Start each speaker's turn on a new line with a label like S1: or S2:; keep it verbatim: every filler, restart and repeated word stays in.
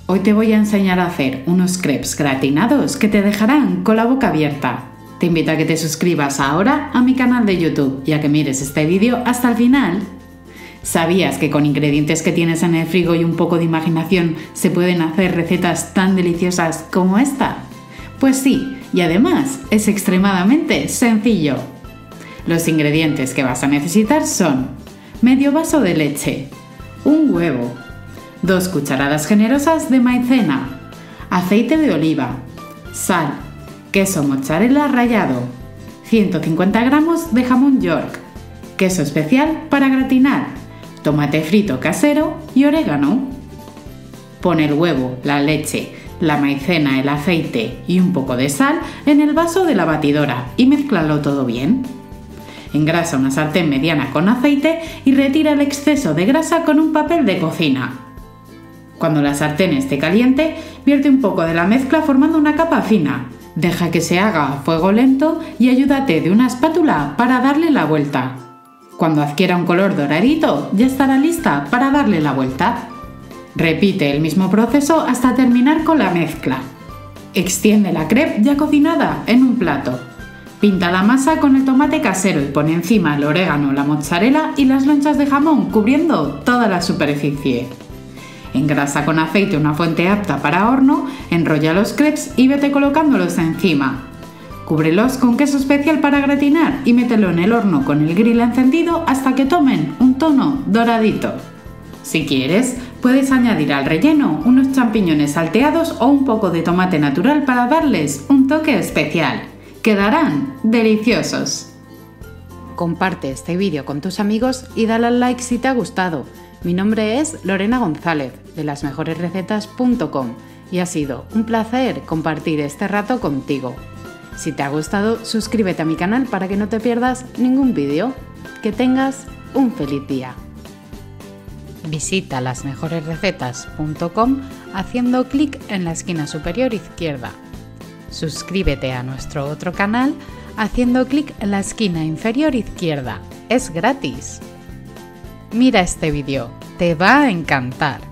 S1: Hoy te voy a enseñar a hacer unos crepes gratinados que te dejarán con la boca abierta. Te invito a que te suscribas ahora a mi canal de YouTube y a que mires este vídeo hasta el final. ¿Sabías que con ingredientes que tienes en el frigo y un poco de imaginación se pueden hacer recetas tan deliciosas como esta? Pues sí, y además es extremadamente sencillo. Los ingredientes que vas a necesitar son medio vaso de leche, un huevo, dos cucharadas generosas de maicena, aceite de oliva, sal, queso mozzarella rallado, ciento cincuenta gramos de jamón York, queso especial para gratinar, tomate frito casero y orégano. Pon el huevo, la leche, la maicena, el aceite y un poco de sal en el vaso de la batidora y mézclalo todo bien. Engrasa una sartén mediana con aceite y retira el exceso de grasa con un papel de cocina. Cuando la sartén esté caliente, vierte un poco de la mezcla formando una capa fina. Deja que se haga a fuego lento y ayúdate de una espátula para darle la vuelta. Cuando adquiera un color doradito, ya estará lista para darle la vuelta. Repite el mismo proceso hasta terminar con la mezcla. Extiende la crepe ya cocinada en un plato. Pinta la masa con el tomate casero y pone encima el orégano, la mozzarella y las lonchas de jamón cubriendo toda la superficie. Engrasa con aceite una fuente apta para horno, enrolla los crepes y vete colocándolos encima. Cúbrelos con queso especial para gratinar y mételo en el horno con el grill encendido hasta que tomen un tono doradito. Si quieres, puedes añadir al relleno unos champiñones salteados o un poco de tomate natural para darles un toque especial. Quedarán deliciosos. Comparte este vídeo con tus amigos y dale al like si te ha gustado. Mi nombre es Lorena González, de las mejores recetas punto com, y ha sido un placer compartir este rato contigo. Si te ha gustado, suscríbete a mi canal para que no te pierdas ningún vídeo. Que tengas un feliz día. Visita las mejores recetas punto com haciendo clic en la esquina superior izquierda. Suscríbete a nuestro otro canal haciendo clic en la esquina inferior izquierda. Es gratis. Mira este vídeo, te va a encantar.